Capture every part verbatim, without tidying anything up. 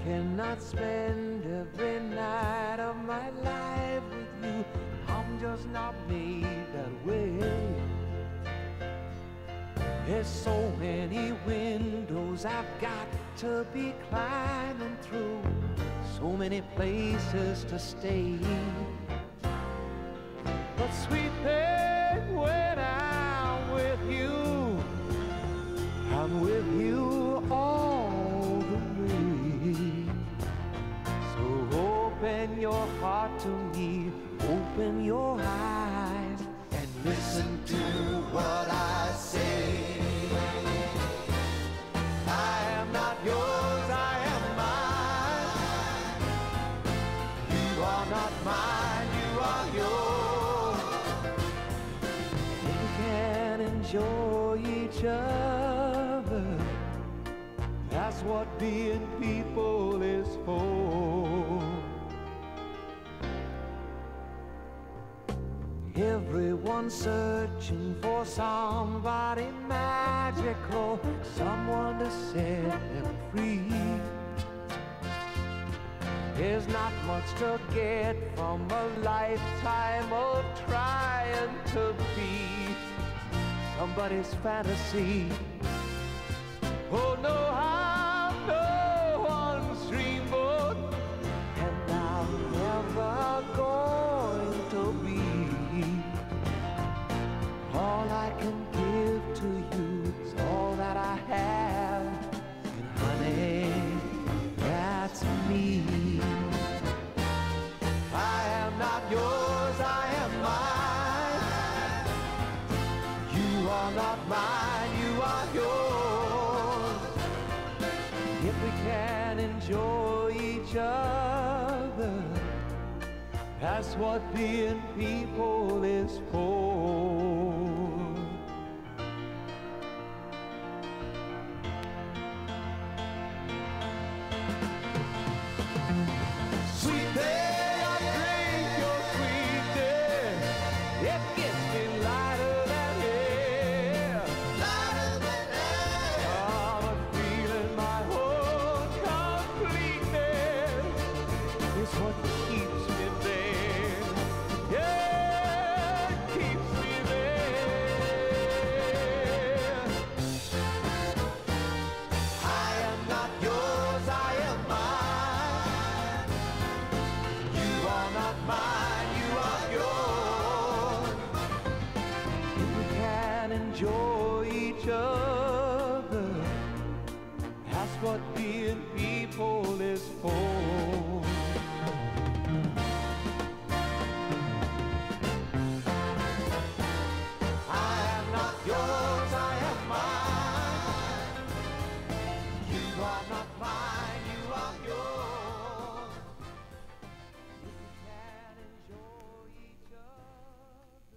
cannot spend every night of my life with you. I'm just not made that way. There's so many windows I've got to be climbing through, so many places to stay. But sweet thing, when I'm with you, I'm with you all the way. So open your heart to me, open your eyes, and listen to what I say. I am not yours, I am mine. You are not mine, you are yours. If we can enjoy each other, that's what being people is for. Everyone's searching for somebody magical, someone to set them free. There's not much to get from a lifetime of trying to be somebody's fantasy. Oh no, I'm no one's dreamboat, and I'm never going to be. All I can give to you is all that I have, and honey, that's me. I am not yours, I am mine. You are not mine, you are yours. If we can enjoy each other, that's what being people is for. Sweet day, I drink your sweet day. It gets me lighter than air. Lighter than air. I'm feeling my whole completeness. It's what keeps me there. Yeah, it keeps me there. I am not yours, I am mine. You are not mine, you are yours. If we can enjoy each other, that's what being people is for. I am not yours, I am mine. You are not mine, you are yours. If we can enjoy each other.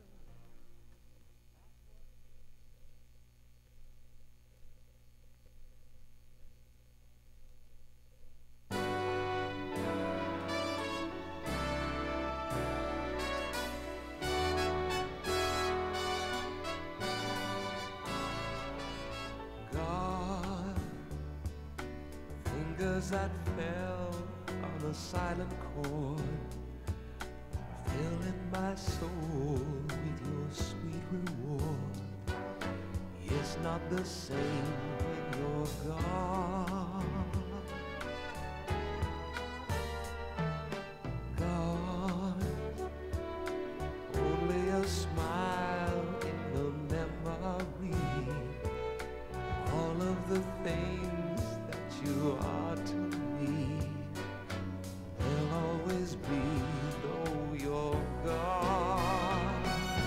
God, fingers that fell on a silent chord, filling my soul with your sweet reward. It's not the same when you're gone. God, only a smile in the memory, all of the things that you are to me. They'll always be, though you're gone.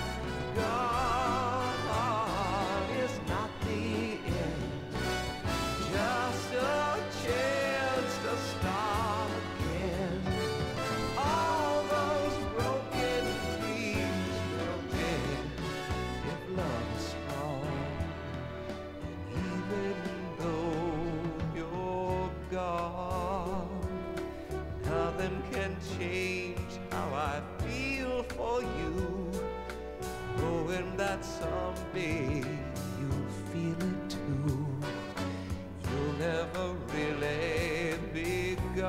God is not the end, just a chance to start again. All those broken dreams will end if love is strong. Even though you're gone, nothing can change how I feel for you, knowing that someday you'll feel it too. You'll never really be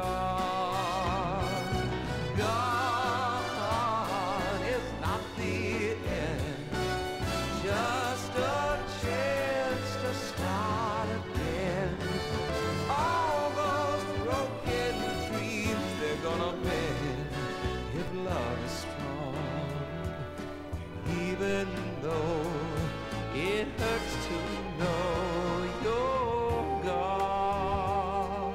start again. All those broken dreams, they're gonna mend if love is strong. Even though it hurts to know you're gone.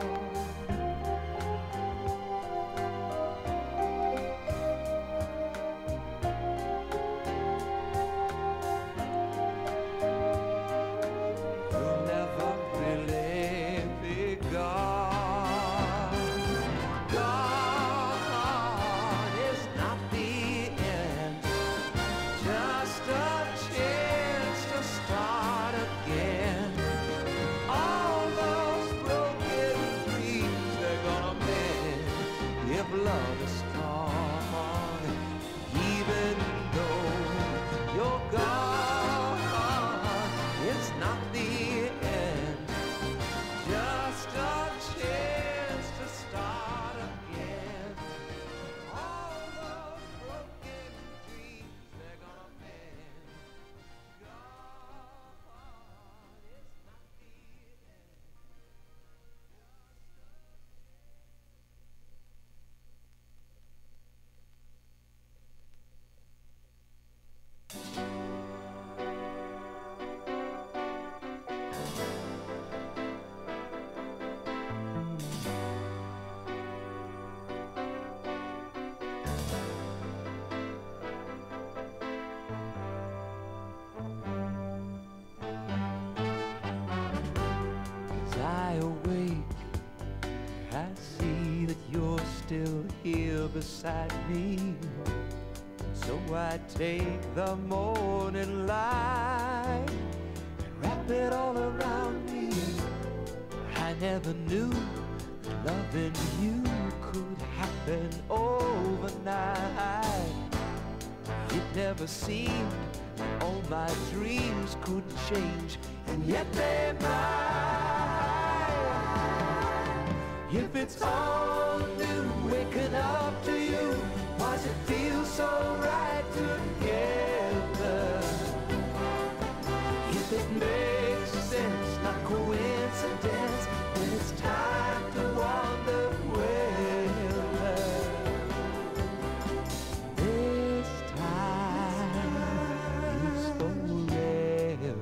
You'll never really be gone. Gone is not the end, just a chance to start again. All those broken dreams, they're gonna mend if love is strong. Even though you're gone, it's not the end, just a chance to start again. All those broken dreams, they're gonna mend. As I awake, I see that you're still here beside me. So I take the morning light and wrap it all around me. I never knew that loving you could happen overnight. It never seemed that all my dreams could change, and yet they might. If it's all new, waking up to you, why's it feel so right together? If it makes sense, not coincidence, then it's time to wonder whether this time is forever.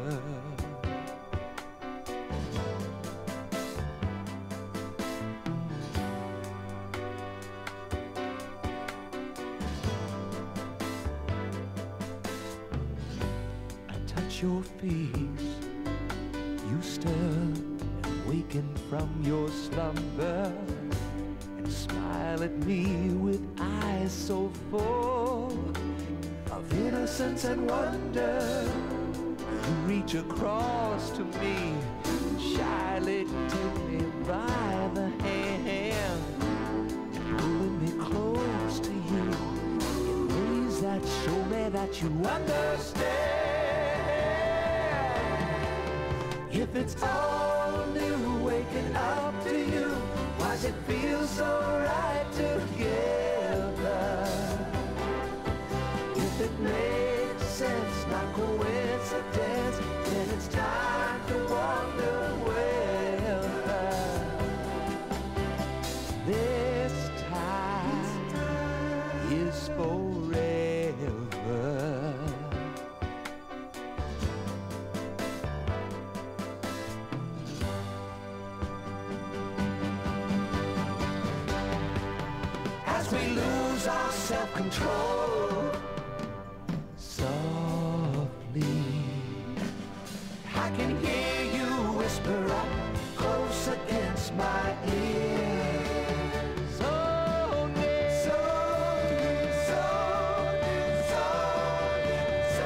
Your face, you stir and waken from your slumber and smile at me with eyes so full of innocence and wonder. You reach across to me and shyly take me by the hand, pulling me close to you in ways that show me that you understand. If it's all new, waking up to you, why's it feel so right together? If it makes sense, not coincidence, then it's time to wonder whether this time is forever. We lose our self-control softly. I can hear you whisper up close against my ear. So near, so near, so near, so near, so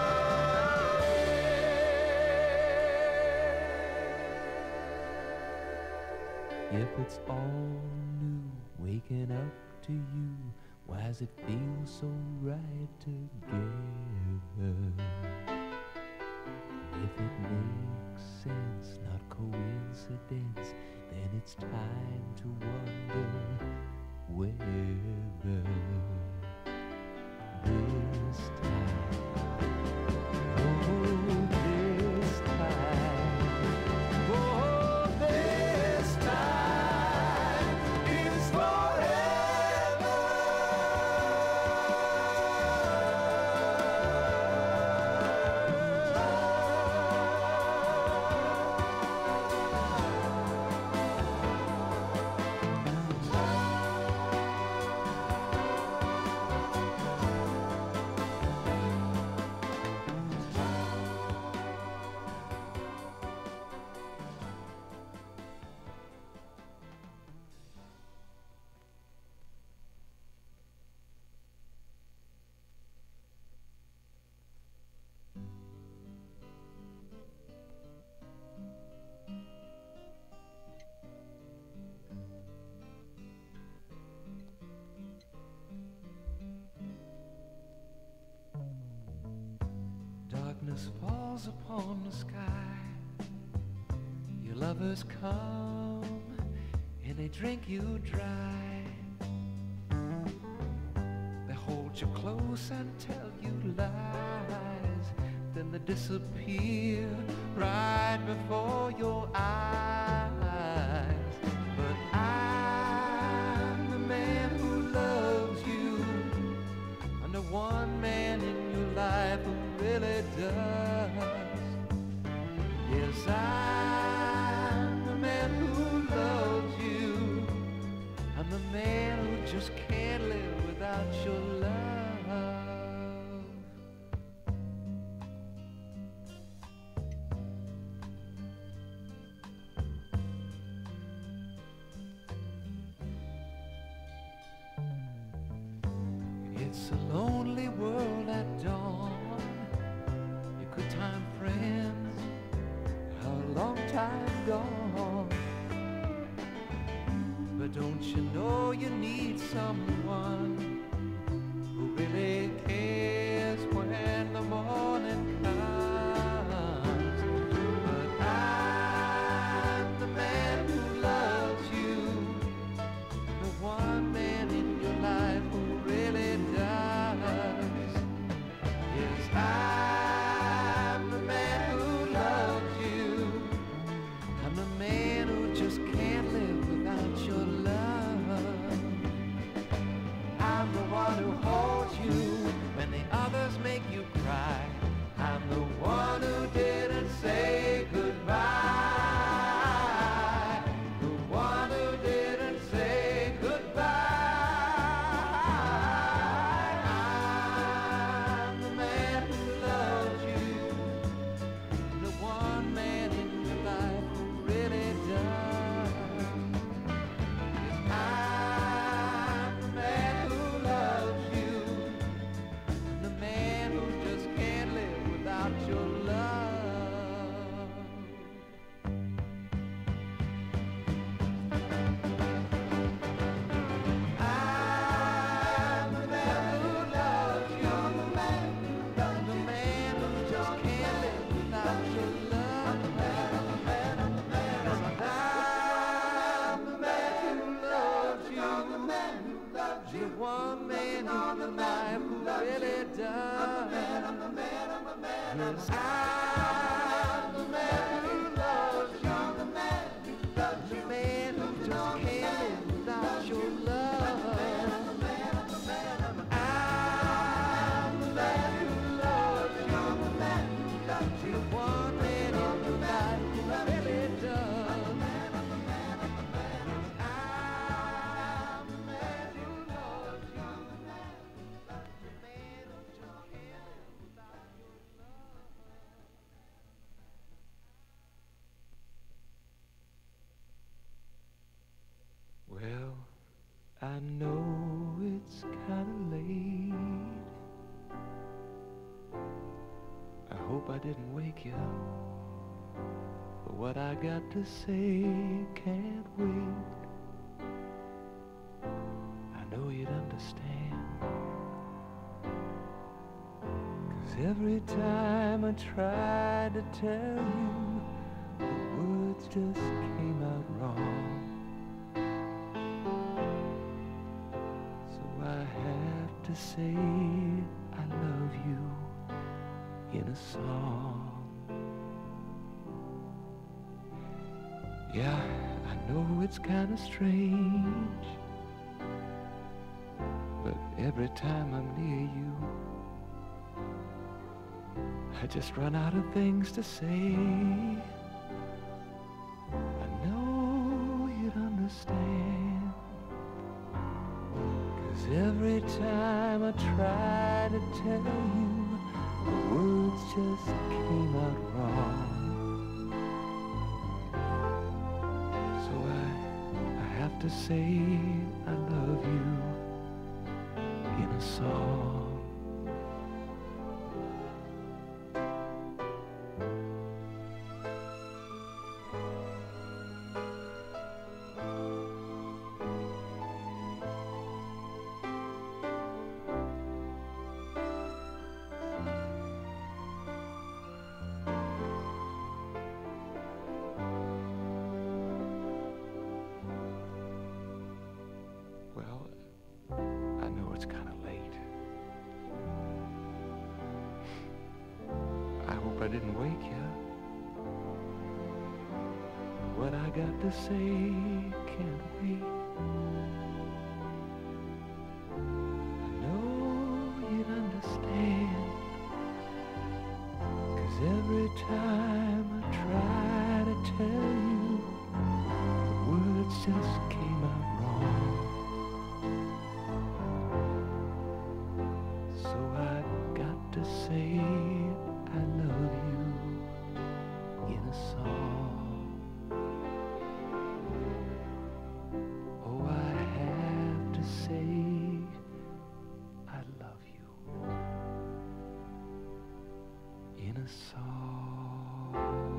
near. If it's all new, waking up to you, why's it feel so right together? If it makes sense, not coincidence, then it's time to wonder whether this time, oh, this time falls upon the sky, your lovers come and they drink you dry. They hold you close and tell you lies, then they disappear right before your eyes. But I'm the man who loves you. I'm the one man in your life who really does. Yes, I'm the man who loves you. I'm the man who just can't live without your love. It's a lonely world at dawn. Your good time friends are a long time gone. But don't you know you need someone who really cares when the morning comes? But I'm the man who loves you, the one man in your life who really does. Yes, I'm the man who loves you. I'm the man who just can't live without your love. I'm the one who holds you when the others make you cry. I'm the one who didn't say goodbye. The one who didn't say goodbye. I'm the man who loves you, the one man in your life who really does. I'm the man who loves you, the man who just can't live without your love. I'm the man who loves you, the man who loves you, the man who just can't live without your love. I'm the man, I'm the man, I'm the man, I'm the man who loves you, the man who loves you, one man in your life who really does. I'm the man, I'm the man, I'm the man, I'm the man who loves you, the man who loves you, the man who just can't live without your love. I'm the man, I'm the man, I'm the man, I'm the man who loves you, the man who loves you, the one man in your life who really does. I'm the man, I'm the man, I'm the man, I'm the man who loves you, the man who loves you, the man who just can't live without your love. Well, I know it's kinda late. I hope I didn't wake you, but what I got to say can't wait. I know you'd understand, 'cause every time I tried to tell you, the words just came out wrong. So I have to say I love you in a song. Yeah, I know it's kind of strange, but every time I'm near you, I just run out of things to say. I know you'd understand, 'cause every time I try to tell you, the words just came out wrong. So I, I have to say I love you in a song. didn't wake you. What I got to say can't wait. I know you'd understand, 'cause every time I try to tell you, the words just came out wrong. So I got to say I love you in a song. Oh, I have to say I love you in a song.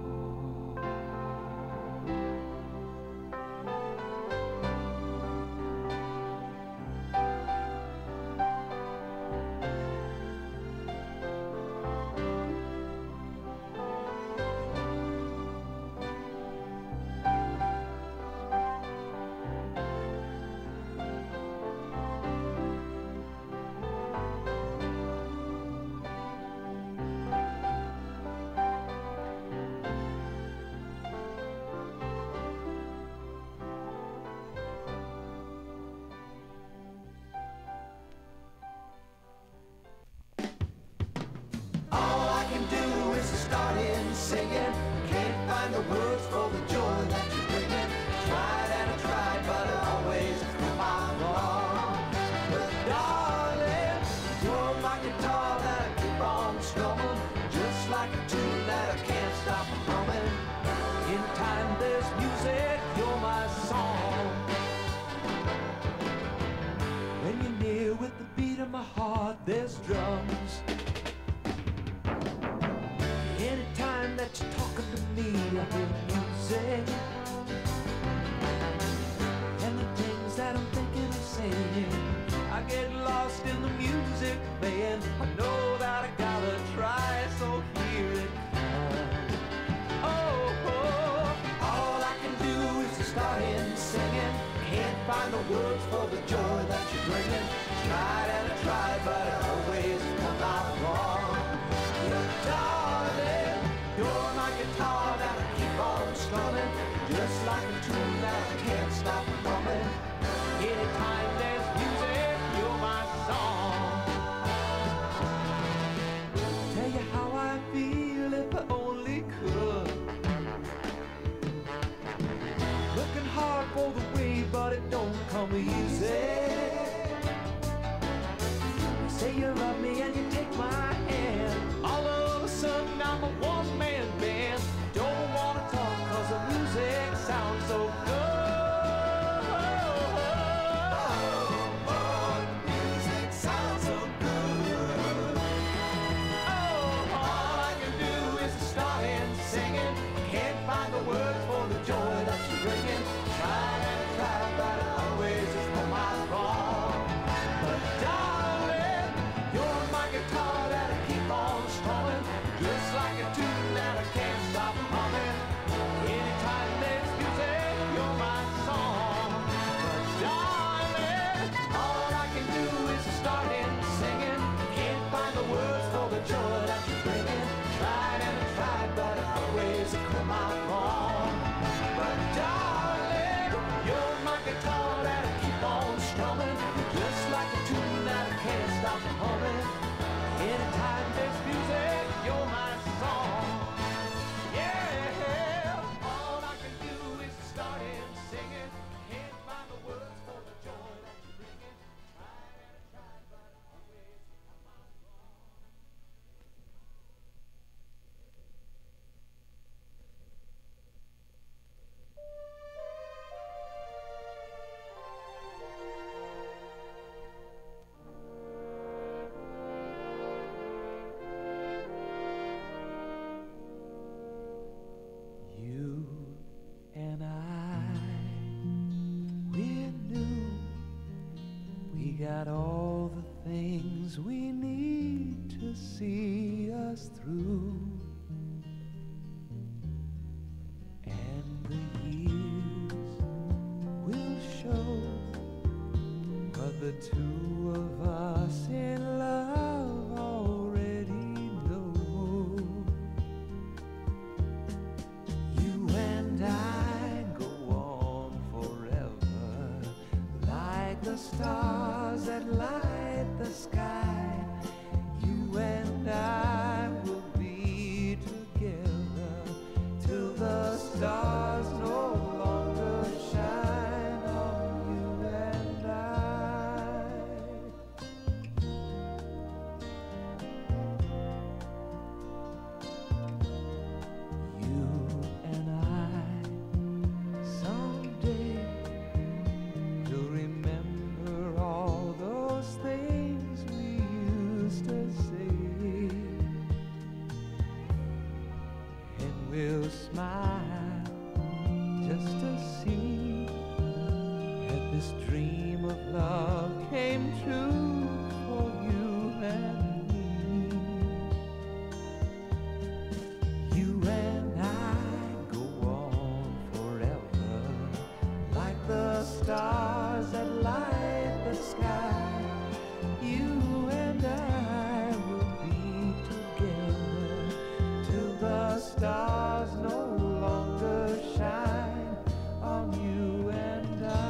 Singing, can't find the words for the joy that you're bringing. Tried and I tried, but I always come out wrong. But darling, you're my guitar that I keep on strumming, just like a tune that I can't stop humming. Anytime there's music, you're my song. When you're near with the beat of my heart, there's drums. Anytime that you're talking to me, I hear music. And the things that I'm thinking of saying, I get lost in the music playing. I know that I gotta try, so here it comes. Oh, oh, all I can do is to start in singing. Can't find the words for the joy that you're bringing. Tried and I tried, but I always come out wrong. You're darling, you're my guitar that I keep on strumming, just like a tune that I can't stop humming. Anytime there's music, you're my song. Tell you how I feel if I only could. Looking hard for the way, but it don't come easy. You say you love me and you take my hand. All of a sudden I'm a one-man band. Don't wanna talk 'cause the music sounds so good. Oh, oh, the music sounds so good. Oh, all I can do is start in singing. Can't find the words for the joy that you're bringing. Tried and tried, but I always just come out wrong. But darling, you're my guitar that I keep on strumming, just like a tune that I can't stop humming. Anytime there's music, you're my song. But darling, all I can do is start in singing. Can't find the words for the joy that you're bringing. Tried and I tried, but I always come out wrong. But darling, you're my guitar that I keep on strumming, just like a tune that I can't stop humming. Anytime there's music, you're my song. Yeah, all I can do is start in singing. Can't find the words for the joy that you're bringing. Tried and I tried, but I always come out wrong. You and I, we're new. We got all the things we need to see us through. And the years will show what the two of us in love already know. smile just to see that this dream of love came true for you and me. You and I go on forever, like the stars that light the sky. You and I will be together till the stars no longer shine on you and I.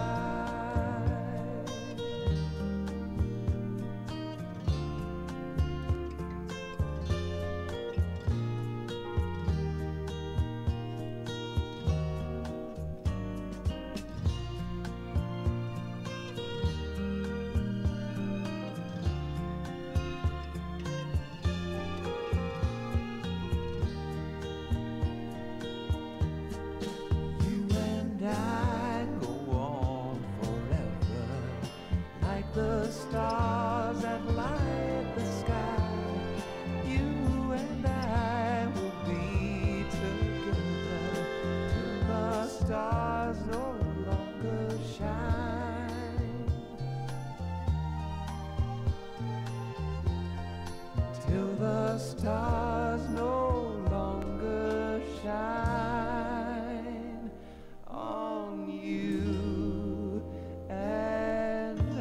The stars that light the sky, you and I will be together till the stars no longer shine, till the stars no longer shine on you and I.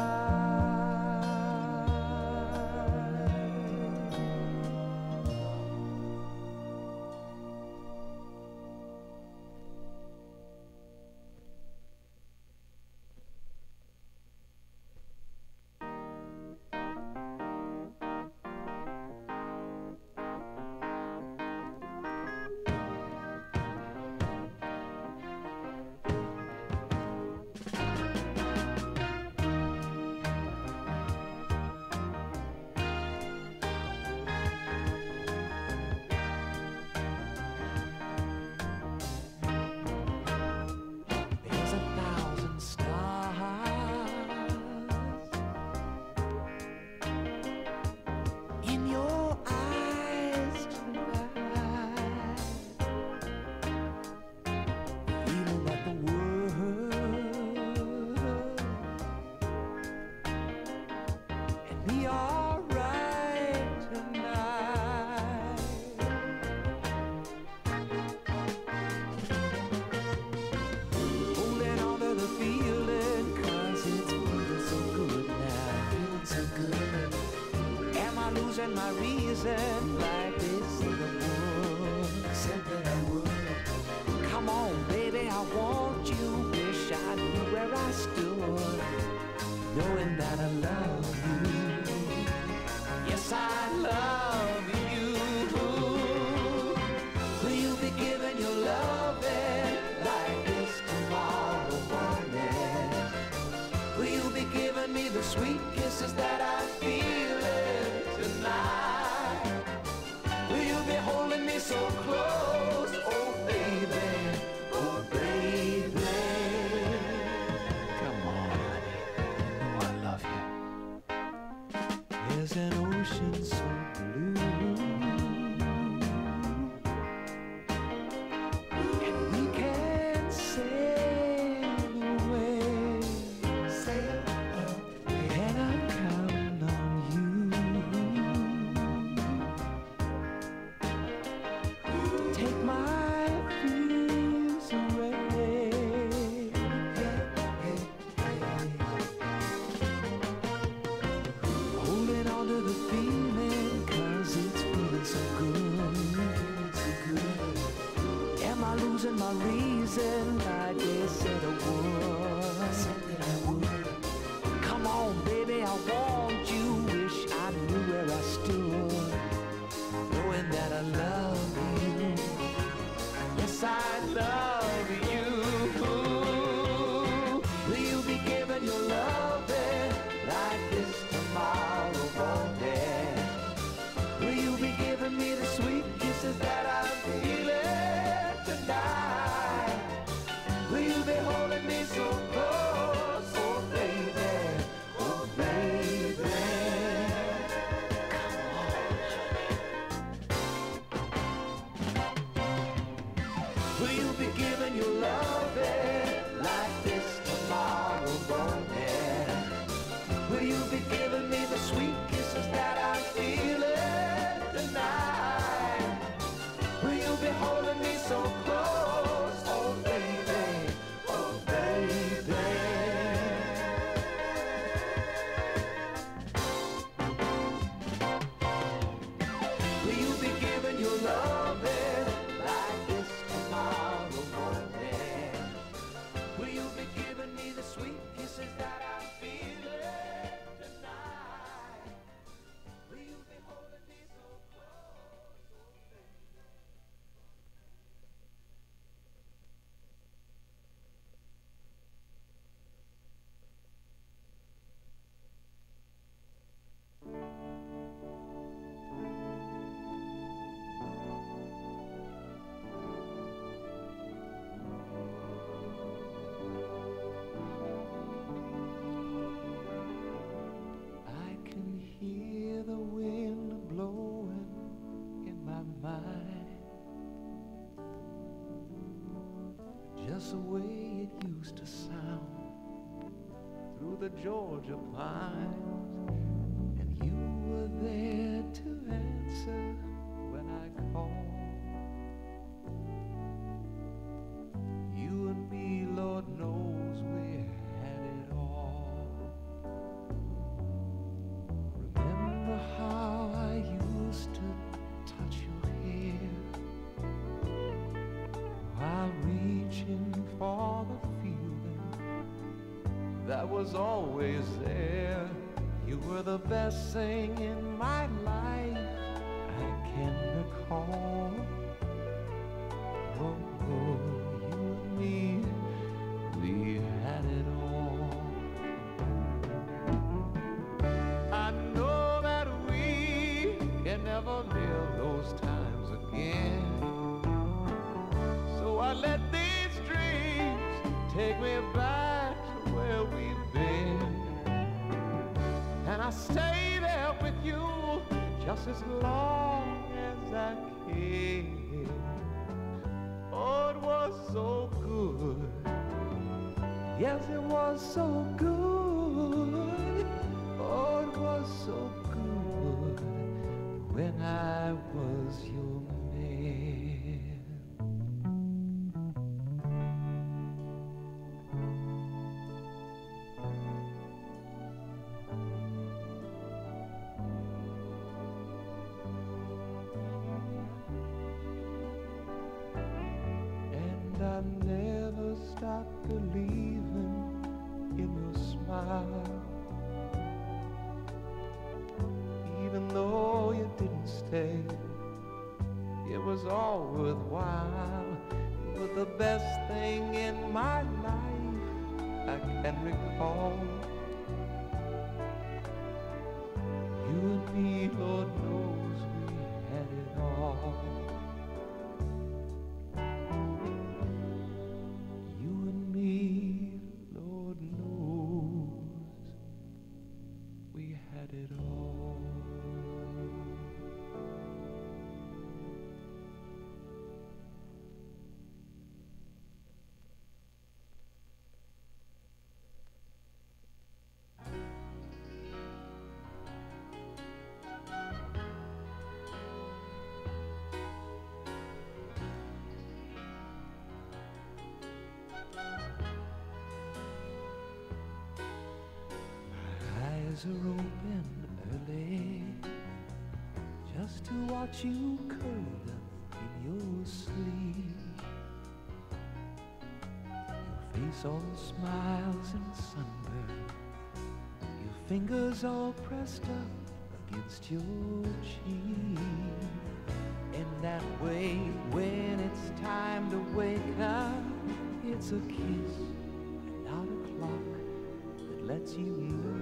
And my reason, like they said I would, said that I would. Come on, baby, I want you. Wish I knew where I stood, knowing that I love you. Yes, I love you. Will you be giving your loving like this tomorrow morning? Will you be giving me the sweet kisses that I feel tonight? Will you be holding me so close? Oh baby, oh baby. Come on, honey. Oh, I love you. There's an ocean so blue, and we can sail away, sail away, and I'm counting on you. Take my fears away. Hey, hey, hey. Holding on to the feeling, 'cause it's feeling so good, so good. Am I losing my reason like they said I would? Said that I would. Come on, baby, I want you. Wish I knew where I stood, knowing that I love you. Yes, I love you. Will you be giving your loving like this tomorrow morning? Will you be giving me the sweet kisses that I'm feeling tonight? Will you be holding me so close? Oh baby, oh baby. Come on, honey. Will you be giving your loving like this tomorrow morning? Will you be giving me the sweet kisses that I'm feeling tonight? Will you be holding me so close? Oh baby, oh baby. Will you be giving your loving like this tomorrow morning? Will you be giving me the sweet kisses that I'm feeling tonight? Will you be holding me so close? I can hear the wind blowing in my mind, just the way it used to sound through the Georgia pines. And you were there to answer when I called. You and me, Lord knows we had it all. Remember how I used to touch your hair while reaching for the feeling that was always there. You were the best thing in my life I can recall. Oh, oh, you and me, we had it all. I know that we can never live those times again, so I let these dreams take me back to where we've been. And I stay there with you just as long as I can. Oh, it was so good. Yes, it was so good. Oh, it was so good when I was your man. And I never stopped believing in your smile, even though you didn't stay. It was all worthwhile. You were the best thing in my life I can recall. You and me, Lord knows we had it all. You and me, Lord knows we had it all. Eyes are open early just to watch you curled up in your sleep. Your face all smiles and sunburn, your fingers all pressed up against your cheek. In that way, when it's time to wake up, it's a kiss and not a clock that lets you know.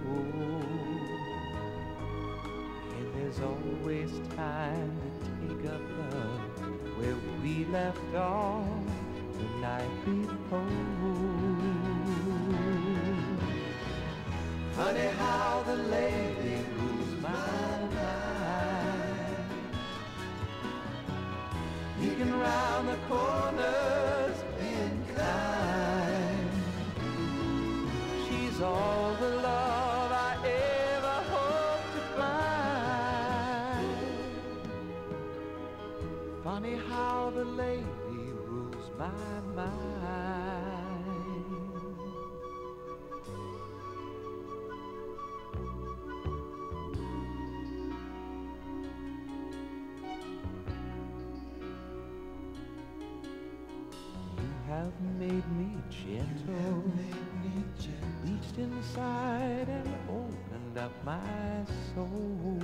And there's always time to take up love where we left off the night before. Funny how the lady rules my mind, peeking round the corner my mind. You have made me gentle, reached inside and opened up my soul.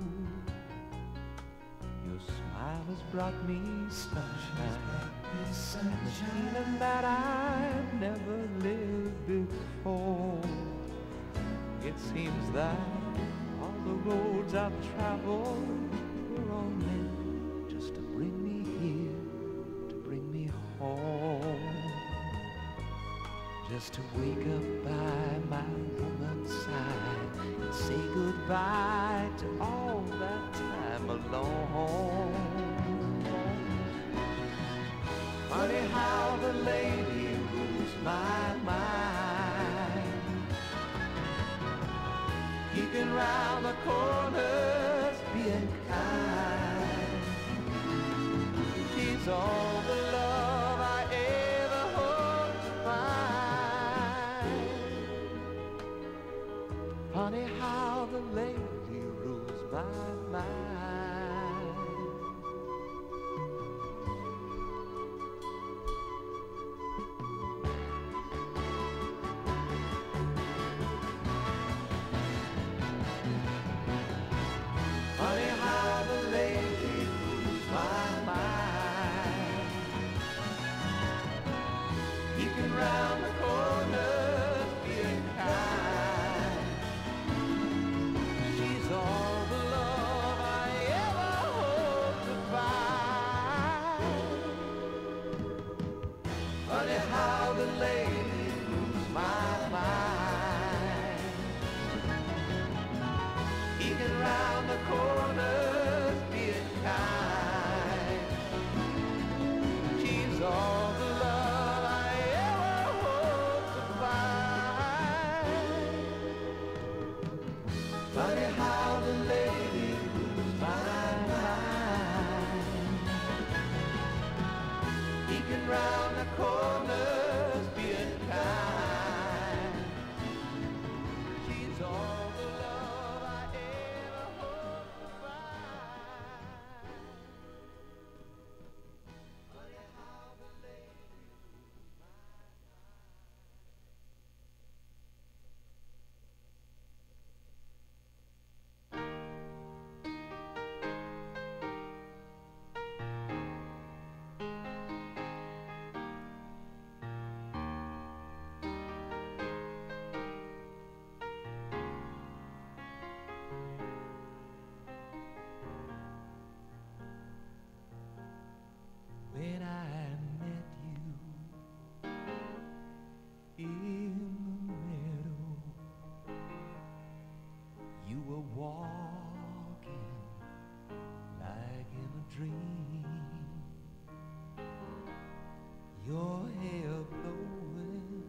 Your smile has brought me sunshine, and the feeling that I've never lived before. It seems that all the roads I've traveled were all meant just to bring me here, to bring me home. Just to wake up by my woman's side and say goodbye to all that time alone. Funny how the lady rules my mind, peeking round the corners, being kind. She's all the love I ever hoped to find. Funny how the lady rules my mind. Funny how the lady rules my mind, peeking round the corners, being kind. She's all the love I ever hoped to find. Funny how the lady rules my mind, peeking round the corners, being kind. She's all the love I ever hoped to find. Funny how the lady rules my mind, peeking round the corners, being kind. She's all the love I ever hoped to find. Funny how the lady rules my When I met you in the meadow, you were walking like in a dream, your hair blowing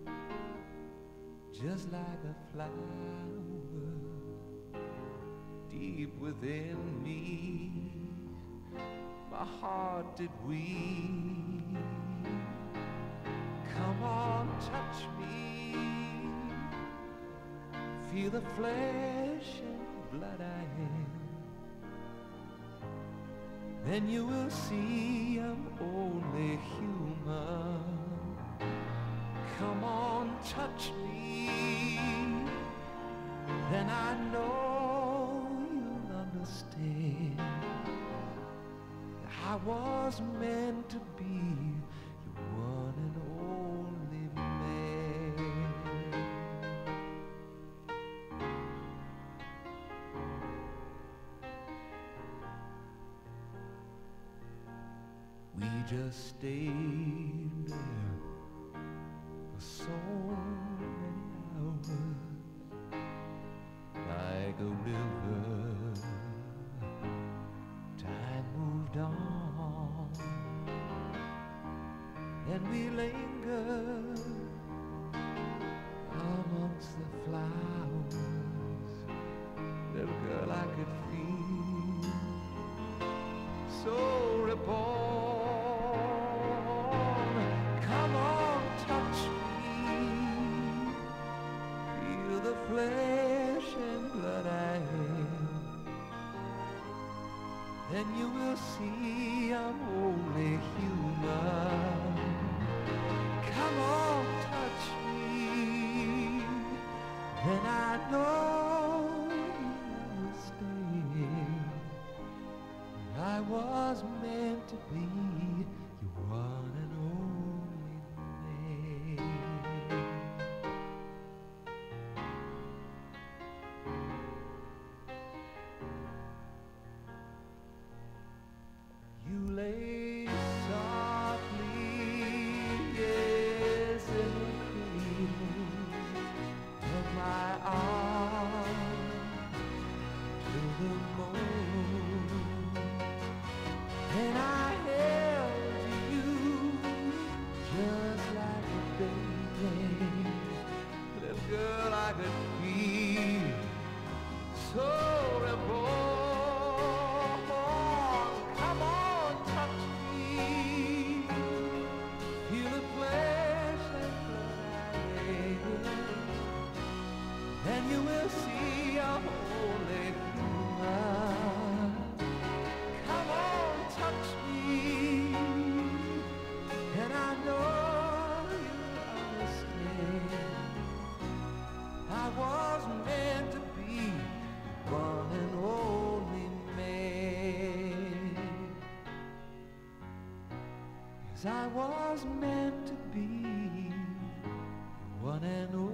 just like a flower deep within me. My heart did weep. Come on, touch me, feel the flesh and blood I am, then you will see I'm only human. Come on, touch me, then I know you'll understand. I was meant to be your one and only man. We just stayed there for so many hours, like a river. Time moved on, and we lingered amongst the flowers. Little girl, I could feel so reborn. 'cause I was meant to be one and